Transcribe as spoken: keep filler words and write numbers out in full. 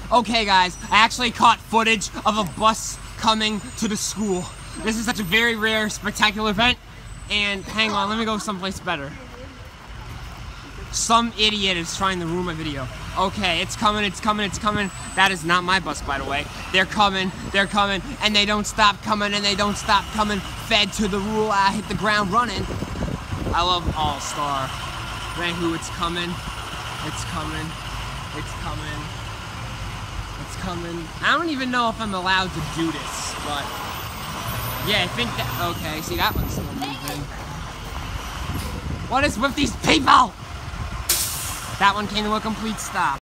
Okay guys, I actually caught footage of a bus coming to the school. This is such a very rare, spectacular event. And hang on, let me go someplace better. Some idiot is trying to ruin my video. Okay, it's coming, it's coming, it's coming. That is not my bus, by the way. They're coming, they're coming, and they don't stop coming, and they don't stop coming. Fed to the rule, I hit the ground running. I love All-Star. Man, who it's coming, it's coming, it's coming, it's coming. I don't even know if I'm allowed to do this, but yeah, I think that, okay, see that one's still moving. What is with these people? That one came to a complete stop.